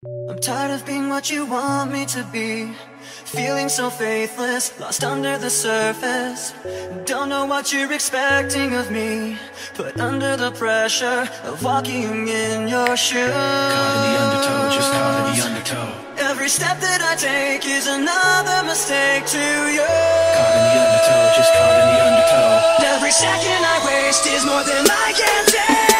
I'm tired of being what you want me to be, feeling so faithless, lost under the surface. Don't know what you're expecting of me, put under the pressure of walking in your shoes. Caught in the undertow, just caught in the undertow. Every step that I take is another mistake to you. Caught in the undertow, just caught in the undertow. Every second I waste is more than I can take.